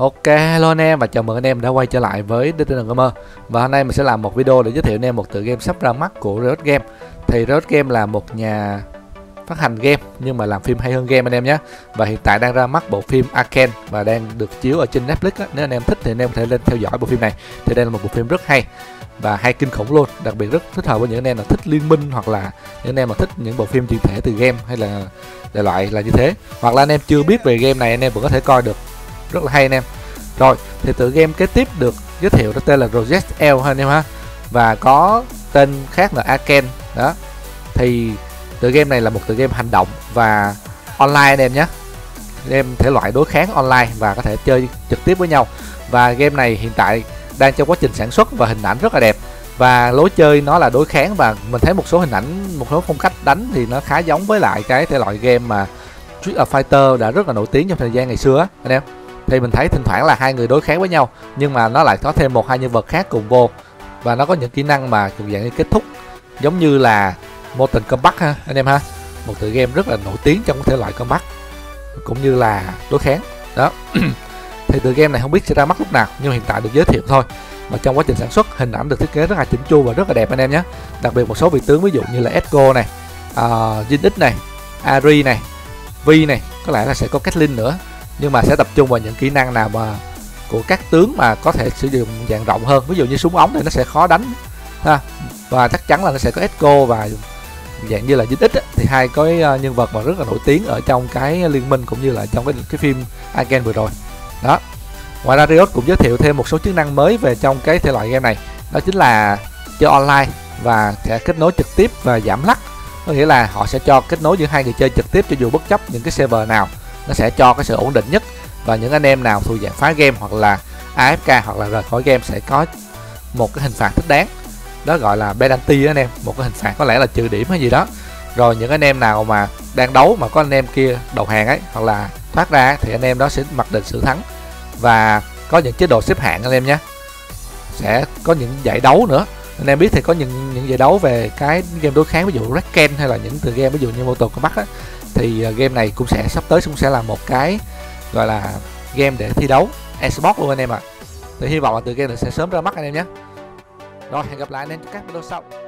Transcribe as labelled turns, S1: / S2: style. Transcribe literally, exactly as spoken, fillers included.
S1: Ok, hello anh em và chào mừng anh em đã quay trở lại với Digital Gamer. Và hôm nay mình sẽ làm một video để giới thiệu anh em một tựa game sắp ra mắt của Riot Games. Thì Riot Games là một nhà phát hành game nhưng mà làm phim hay hơn game anh em nhé. Và hiện tại đang ra mắt bộ phim Arcane và đang được chiếu ở trên Netflix á. Nếu anh em thích thì anh em có thể lên theo dõi bộ phim này. Thì đây là một bộ phim rất hay và hay kinh khủng luôn, đặc biệt rất thích hợp với những anh em nào thích liên minh hoặc là những anh em mà thích những bộ phim chuyển thể từ game hay là đại loại là như thế. Hoặc là anh em chưa biết về game này anh em vẫn có thể coi được, rất là hay anh em. Rồi thì tựa game kế tiếp được giới thiệu đó tên là Project L ha anh em ha, và có tên khác là Arcane đó. Thì tựa game này là một tựa game hành động và online anh em nhé, game thể loại đối kháng online và có thể chơi trực tiếp với nhau. Và game này hiện tại đang trong quá trình sản xuất và hình ảnh rất là đẹp, và lối chơi nó là đối kháng, và mình thấy một số hình ảnh, một số phong cách đánh thì nó khá giống với lại cái thể loại game mà Street of Fighter đã rất là nổi tiếng trong thời gian ngày xưa á anh em. Thì mình thấy thỉnh thoảng là hai người đối kháng với nhau nhưng mà nó lại có thêm một hai nhân vật khác cùng vô, và nó có những kỹ năng mà thuộc dạng như kết thúc giống như là Mortal Kombat ha anh em ha, một tựa game rất là nổi tiếng trong thể loại combat cũng như là đối kháng đó. Thì tựa game này không biết sẽ ra mắt lúc nào nhưng hiện tại được giới thiệu thôi, và trong quá trình sản xuất hình ảnh được thiết kế rất là chỉnh chu và rất là đẹp anh em nhé. Đặc biệt một số vị tướng ví dụ như là Echo này, uh, Jin X này, Ari này, Vi này, có lẽ là sẽ có Caitlyn nữa, nhưng mà sẽ tập trung vào những kỹ năng nào mà của các tướng mà có thể sử dụng dạng rộng hơn. Ví dụ như súng ống thì nó sẽ khó đánh ha, và chắc chắn là nó sẽ có Echo và dạng như là Jin X thì hai cái nhân vật mà rất là nổi tiếng ở trong cái liên minh cũng như là trong cái cái phim Arcane vừa rồi đó. Ngoài ra Riot cũng giới thiệu thêm một số chức năng mới về trong cái thể loại game này, đó chính là chơi online và sẽ kết nối trực tiếp và giảm lag. Có nghĩa là họ sẽ cho kết nối giữa hai người chơi trực tiếp cho dù bất chấp những cái server nào, nó sẽ cho cái sự ổn định nhất. Và những anh em nào thuộc dạng phá game hoặc là a ép ca hoặc là rời khỏi game sẽ có một cái hình phạt thích đáng, đó gọi là penalty đó anh em, một cái hình phạt có lẽ là trừ điểm hay gì đó. Rồi những anh em nào mà đang đấu mà có anh em kia đầu hàng ấy hoặc là thoát ra thì anh em đó sẽ mặc định sự thắng, và có những chế độ xếp hạng anh em nhé. Sẽ có những giải đấu nữa, anh em biết thì có những những giải đấu về cái game đối kháng, ví dụ Ranked hay là những từ game ví dụ như Mortal Kombat á, thì game này cũng sẽ sắp tới cũng sẽ là một cái gọi là game để thi đấu eSports luôn anh em ạ. À. Thì hy vọng là từ game này sẽ sớm ra mắt anh em nhé. Rồi hẹn gặp lại anh em trong các video sau.